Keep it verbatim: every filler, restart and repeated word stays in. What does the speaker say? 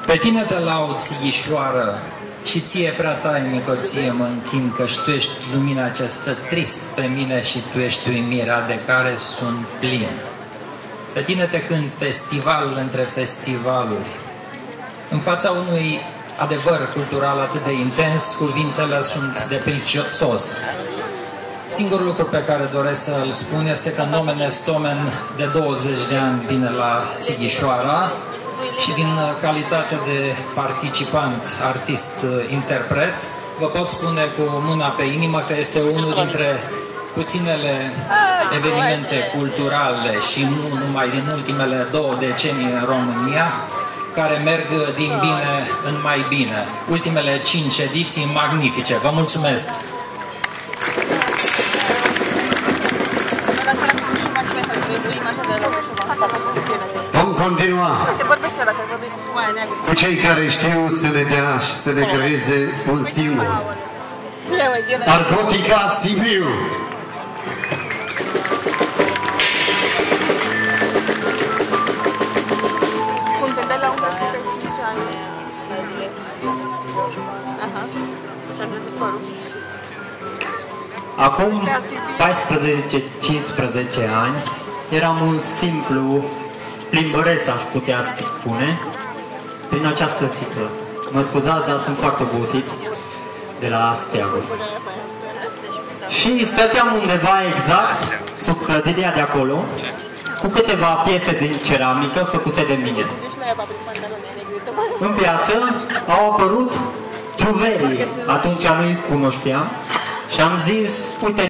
Pe tine te laud, Sighișoară, și ție prea tainică ție mă închin, căci tu ești lumina aceasta trist pe mine și tu ești uimirea de care sunt plin. Pe tine te cânt festival între festivaluri. În fața unui adevăr cultural atât de intens, cuvintele sunt de priciosos. Singurul lucru pe care doresc să îl spun este că Nomen est Omen de douăzeci de ani vine la Sighișoara și din calitate de participant, artist, interpret, vă pot spune cu mâna pe inimă că este unul dintre puținele evenimente culturale și nu numai din ultimele două decenii în România, care merg din bine în mai bine. Ultimele cinci ediții magnifice. Vă mulțumesc! Vom continua cu cei care știu să ne dea și să ne creeze un simbol. Narcotica Sibiu. Acum paisprezece cincisprezece ani eram un simplu plimbăreț, aș putea spune, prin această titlă. Mă scuzați, dar sunt foarte obosit de la steaguri. Și stăteam undeva exact sub clădirea de acolo, cu câteva piese din ceramică făcute de mine. În piață au apărut truverii, atunci nu-i cunoșteam, și am zis, uite,